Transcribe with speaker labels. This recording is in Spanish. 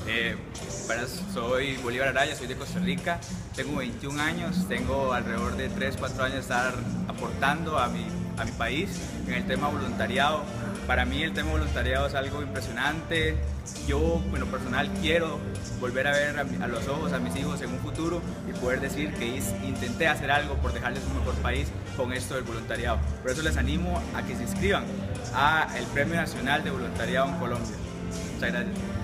Speaker 1: Bueno, soy Bolívar Araya, soy de Costa Rica, tengo 21 años, tengo alrededor de 3, 4 años de estar aportando a mi país en el tema voluntariado. Para mí el tema voluntariado es algo impresionante. Yo, en lo personal, quiero volver a ver a los ojos a mis hijos en un futuro y poder decir que intenté hacer algo por dejarles un mejor país con esto del voluntariado. Por eso les animo a que se inscriban al Premio Nacional de Voluntariado en Colombia. Muchas gracias.